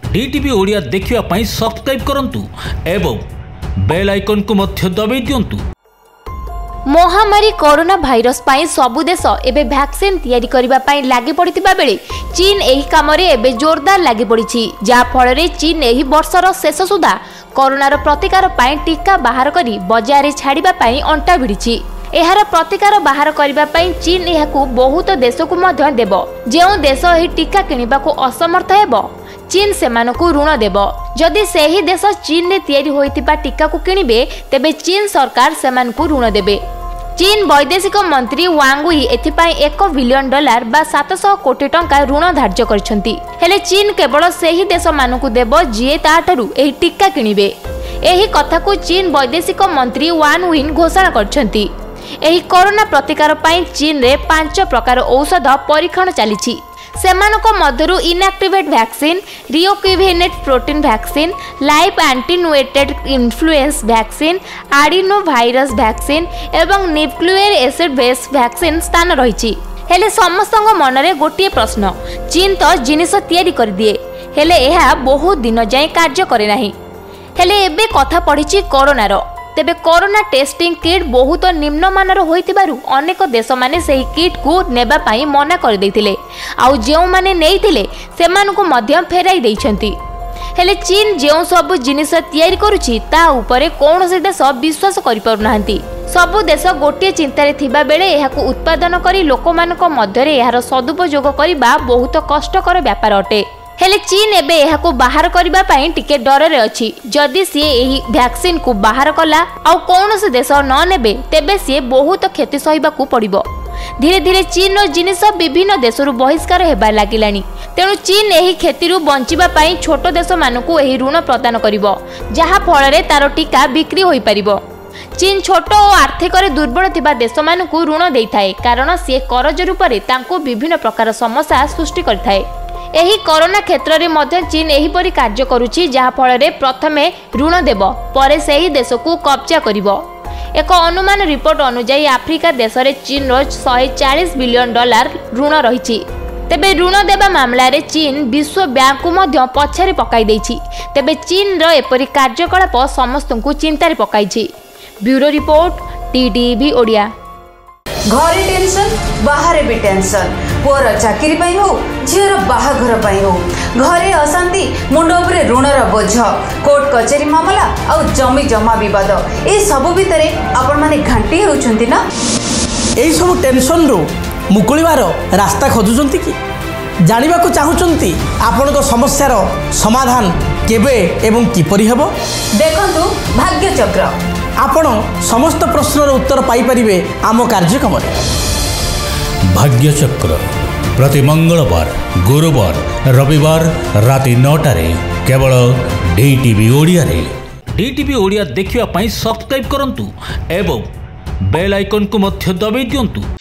DTV Odia देखिवा पाई subscribe करंतु एवं बेल आइकन को मध्य दबाई दियंतु। महामारी कोरोना भाइरस पाई सबु देश एबे वैक्सीन तैयारी करिबा पाई लागि पड़ितिबा बेले चीन एही काम रे एबे जोरदार लागि पड़िछि, जा फल रे चीन एही वर्षर शेष सुधा कोरोनार प्रतिकार पाई टीका बाहर करी बाजार रे छाड़िबा पाई अंटा भिड़िछि। एहार प्रतिकार बाहर करिबा पाई चीन एहाकू बहुत देश को मध्य देबो। जेउ देश एही टीका किनिबा को असमर्थ हेबो चीन सेमानकू ऋण देबो। जदि सेही देश चीन रे तैयारी होइतिबा टीका को किनिबे तेबे चीन सरकार सेमानकू ऋण देबे। चीन वैदेशिक मंत्री वांग यी एथिपाई $1 बिलियन बा 700 कोटी टंका ऋण धार्य करछंती। हेले चीन केवल सेही देश मानकू देबो जिए ताठारु एही टीका किनिबे। एही कथा को चीन वैदेशिक मंत्री वान विन घोषणा करछंती। एही कोरोना प्रतिकार पाई चीन रे 5 प्रकार औषध परीक्षण चलीछि। सेमानको मध्यरु इनएक्टिवेट वैक्सीन, रियोक्विनेट protein vaccine, live attenuated influenza vaccine, adenovirus vaccine एवं न्यूक्लियर एसिड बेस वैक्सीन स्थान रहिछि। हेले समस्तଙ୍କ मनरे गोटिए प्रश्न, चीन तो जिनिस तैयारी कर दिए हेले एहा बहुत दिन जाय कार्य करे नाही। हेले एबे कथा पड़िछि कोरोनार। तेबे कोरोना टेस्टिंग किट बहुत निम्नमानर होइतिबारु अनेक देश माने सेही किट को नेबा पाई मना कर दैथिले, आउ जेउ माने नेइथिले सेमानकु मध्य फेराई दैछंती। हेले चीन जेउ सब जिनिस तैयारी करूछि ता उपरे कोनोसी देश विश्वास करि पारु नाहंती। सबु देश गोटिए चिंतारे थिबा बेले एहाकु उत्पादन करी लोकमानक मध्यरे एहार सदुपयोग करिबा बहुत कष्टकर व्यापार अटे। हेले चीन एबे एहाकू बाहर करिबा पाई टिके डर रे अछि। जदि सी एही वैक्सीन को बाहर कला आउ कोनोसी देश न नेबे तेबे सी बहुत क्षति सहिबाकू पड़िबो। धीरे धीरे चीन रो जिनिस विभिन्न देशरु बहिष्कार हेबा लागिलानी। तेणु चीन एही क्षतिरु बंचिबा पाई छोट देश मानकू एही ऋण प्रदान करिवो, जहा फल रे तारो टीका बिक्री होई परिबो। चीन छोट और आर्थिक रे दुर्बल थिबा देश मानकू ऋण देइथाय, कारण सी करज रूपरे तांको विभिन्न प्रकार समस्या सृष्टि करथाय। एही कोरोना क्षेत्र रे मध्य चीन एही परि कार्य करूछि, जहा फल रे प्रथमे ऋण देबो परे सेही देश को कब्जा करिवो। एक अनुमान रिपोर्ट अनुसार आफ्रिका देश रे चीन रो $140 बिलियन ऋण रहिछि। तेबे ऋण देबा मामला रे चीन विश्व बैंक को मध्य पछारे पकाई दैछि। तेबे चीन रो एपरि कार्यकलाप समस्तଙ୍କୁ चिंतारे पकाइछि। Bureau report DTV Odia. घरे टेंशन बाहर भी टेंशन, पुअर चाकरी पाई हो झीर बाहाघर पाई हो, घरे अशांति मुंड उपरे ऋणर बोझ, कोर्ट कचेरी मामला और जमी जमा विवाद ए सब भितर आपण माने घांटी होउछंती ना। एई सब टेंशन रो मुकुलिबार रास्ता खोजुचंती कि जानिबा को चाहुचंती आपण को समस्यार समाधान केबे एवं किपरि हेबो? देखंतु भाग्य चक्र। आपण समस्त प्रश्नर उत्तर पाई परिबे आम कार्यक्रम रे। भाग्य चक्र प्रति मंगलवार, गुरुवार, रविवार राति 9 रे केवल डीटीवी ओडिया रे। डीटीवी ओडिया देखिवा पाई सब्सक्राइब करंतु एवं बेल आइकन को मध्य दबाई दियंतु।